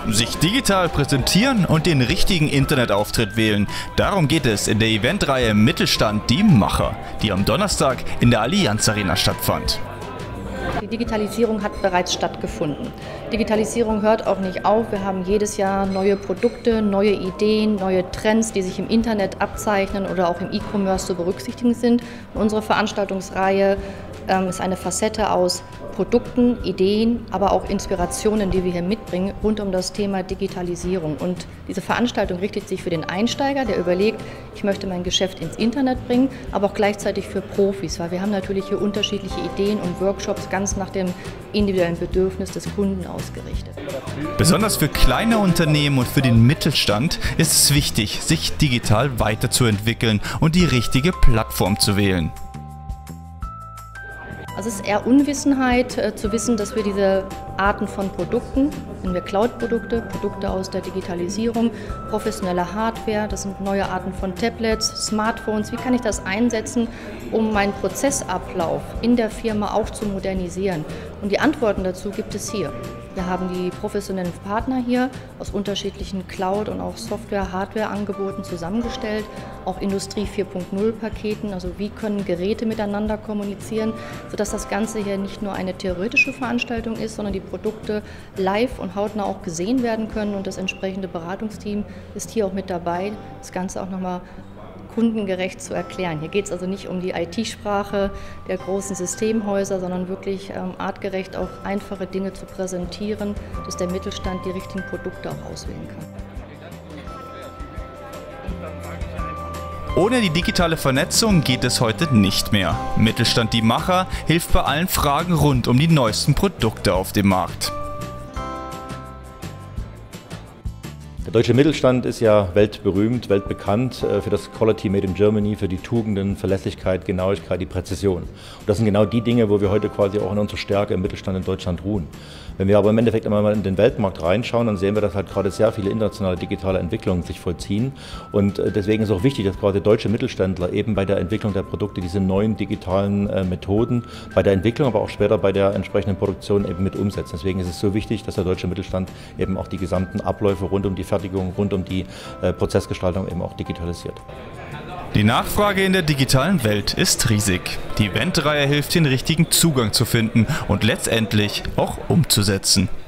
Sich digital präsentieren und den richtigen Internetauftritt wählen. Darum geht es in der Eventreihe Mittelstand die Macher, die am Donnerstag in der Allianz Arena stattfand. Die Digitalisierung hat bereits stattgefunden. Digitalisierung hört auch nicht auf. Wir haben jedes Jahr neue Produkte, neue Ideen, neue Trends, die sich im Internet abzeichnen oder auch im E-Commerce zu berücksichtigen sind. Und unsere Veranstaltungsreihe ist eine Facette aus Produkten, Ideen, aber auch Inspirationen, die wir hier mitbringen, rund um das Thema Digitalisierung. Und diese Veranstaltung richtet sich für den Einsteiger, der überlegt, ich möchte mein Geschäft ins Internet bringen, aber auch gleichzeitig für Profis, weil wir haben natürlich hier unterschiedliche Ideen und Workshops ganz nach dem individuellen Bedürfnis des Kunden ausgerichtet. Besonders für kleine Unternehmen und für den Mittelstand ist es wichtig, sich digital weiterzuentwickeln und die richtige Plattform zu wählen. Also es ist eher Unwissenheit zu wissen, dass wir diese Arten von Produkten, nennen wir Cloud-Produkte, Produkte aus der Digitalisierung, professionelle Hardware, das sind neue Arten von Tablets, Smartphones, wie kann ich das einsetzen, um meinen Prozessablauf in der Firma auch zu modernisieren? Und die Antworten dazu gibt es hier. Wir haben die professionellen Partner hier aus unterschiedlichen Cloud- und auch Software-Hardware-Angeboten zusammengestellt, auch Industrie 4.0-Paketen, also wie können Geräte miteinander kommunizieren, sodass das Ganze hier nicht nur eine theoretische Veranstaltung ist, sondern die Produkte live und hautnah auch gesehen werden können und das entsprechende Beratungsteam ist hier auch mit dabei, das Ganze auch nochmal kundengerecht zu erklären. Hier geht es also nicht um die IT-Sprache der großen Systemhäuser, sondern wirklich artgerecht auch einfache Dinge zu präsentieren, dass der Mittelstand die richtigen Produkte auch auswählen kann. Ohne die digitale Vernetzung geht es heute nicht mehr. Mittelstand die Macher hilft bei allen Fragen rund um die neuesten Produkte auf dem Markt. Der deutsche Mittelstand ist ja weltberühmt, weltbekannt für das Quality Made in Germany, für die Tugenden, Verlässlichkeit, Genauigkeit, die Präzision. Und das sind genau die Dinge, wo wir heute quasi auch in unserer Stärke im Mittelstand in Deutschland ruhen. Wenn wir aber im Endeffekt einmal mal in den Weltmarkt reinschauen, dann sehen wir, dass halt gerade sehr viele internationale digitale Entwicklungen sich vollziehen. Und deswegen ist auch wichtig, dass gerade deutsche Mittelständler eben bei der Entwicklung der Produkte diese neuen digitalen Methoden, bei der Entwicklung, aber auch später bei der entsprechenden Produktion eben mit umsetzen. Deswegen ist es so wichtig, dass der deutsche Mittelstand eben auch die gesamten Abläufe rund um die Fertigung, rund um die Prozessgestaltung eben auch digitalisiert. Die Nachfrage in der digitalen Welt ist riesig. Die Eventreihe hilft, den richtigen Zugang zu finden und letztendlich auch umzusetzen.